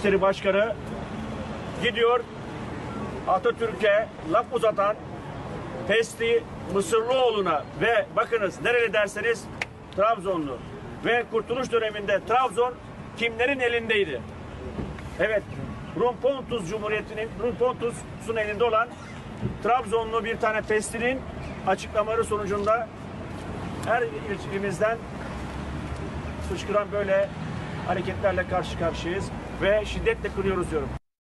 İçişleri Başkanı gidiyor Atatürk'e laf uzatan Pesti Mısırlıoğlu'na ve bakınız nereli derseniz Trabzonlu ve Kurtuluş döneminde Trabzon kimlerin elindeydi? Evet, Rum Pontus Cumhuriyeti'nin, Rum Pontus'un elinde olan Trabzonlu bir tane Pesti'nin açıklamaları sonucunda her ilçemizden fışkıran böyle hareketlerle karşı karşıyayız ve şiddetle kınıyoruz diyorum.